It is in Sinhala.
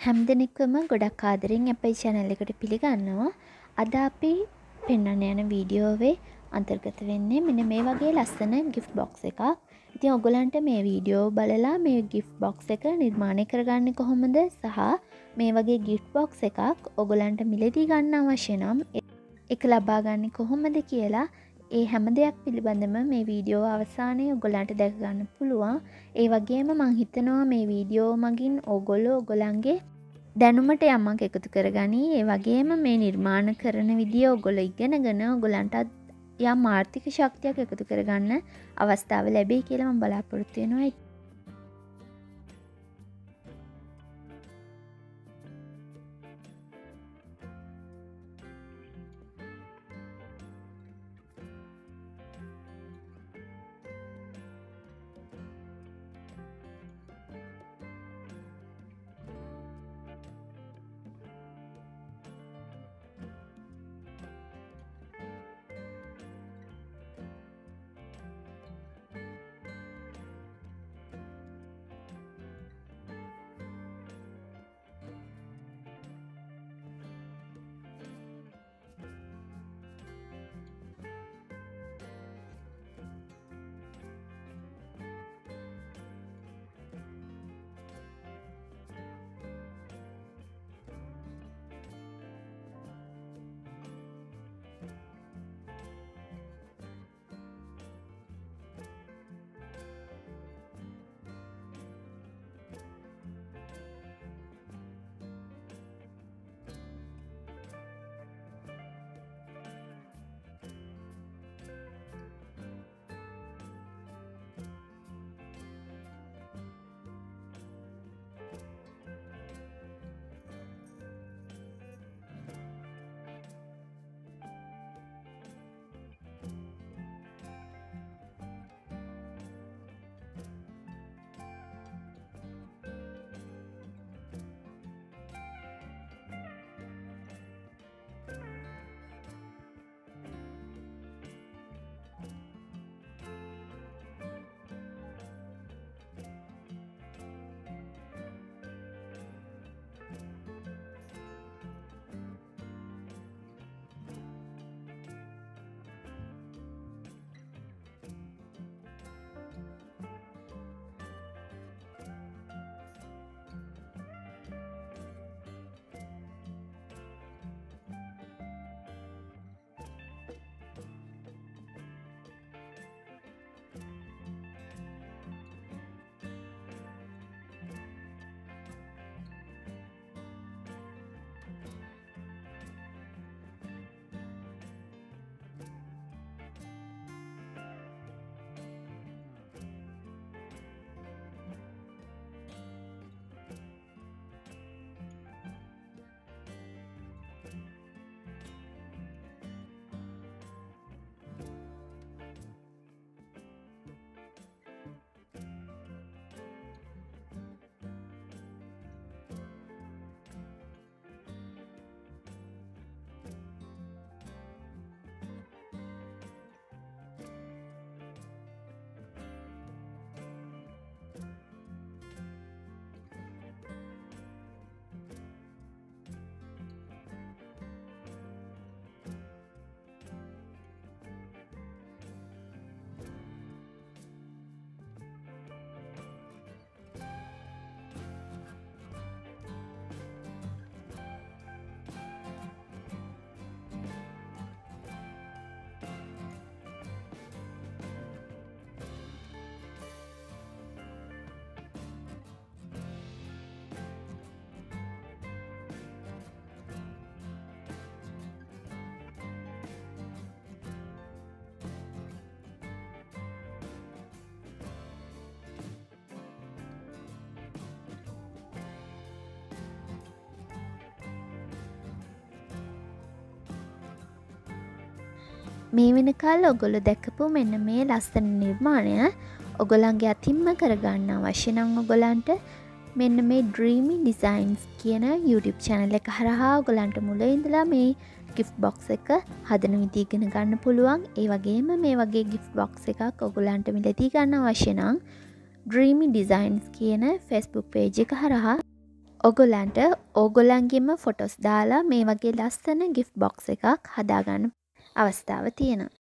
හැමදෙනෙක්වම ගොඩක් ආදරෙන් අපේ channel එකට පිළිගන්නවා. අද අපි පෙන්වන්න යන වීඩියෝවේ අන්තර්ගත වෙන්නේ මෙන්න මේ වගේ ලස්සන gift box එකක්. ඉතින් ඔයගලන්ට මේ වීඩියෝ බලලා මේ gift box එක නිර්මාණය කරගන්නේ කොහොමද සහ මේ වගේ gift box එකක් ඔයගලන්ට මිලදී ගන්න අවශ්‍ය නම් ඒක ලබා ගන්න කොහොමද කියලා ඒ හැම දෙයක් පිළිබඳව මේ වීඩියෝ අවසානයේ ඔයගලන්ට දැක ගන්න පුළුවන්. ඒ වගේම මම හිතනවා මේ වීඩියෝ මගින් ඔයගොල්ලෝ ඔයගලන්ගේ දැනුමට යමක් එකතු කරගනී. ඒ වගේම මේ නිර්මාණ කරන විදිය ඔයගොල්ලෝ ඉගෙනගෙන ඔයගලන්ට යම් ආර්ථික ශක්තියක් එකතු කරගන්න අවස්ථාව ලැබෙයි කියලා මම බලාපොරොත්තු වෙනවා. මේ වෙනකල් ඔයගොල්ලෝ දැකපු මෙන්න මේ ලස්සන නිර්මාණය ඔයගොල්ලන්ගේ අතින්ම කරගන්න අවශ්‍ය නම් ඔයගොල්ලන්ට මෙන්න මේ Dreamy Dessigns කියන YouTube channel එක හරහා ඔයගොල්ලන්ට මුල ඉඳලා මේ gift box එක හදන විදිහ ඉගෙන ගන්න පුළුවන්. ඒ වගේම මේ වගේ gift box එකක් ඔයගොල්ලන්ට මිලදී ගන්න අවශ්‍ය නම් Dreamy Dessigns කියන Facebook page එක හරහා ඔගොල්ලන්ට ඕගොල්ලන්ගේම ෆොටෝස් දාලා මේ වගේ ලස්සන ගිෆ්ට් බොක්ස් එකක් හදාගන්න අවස්ථාව තියෙනවා.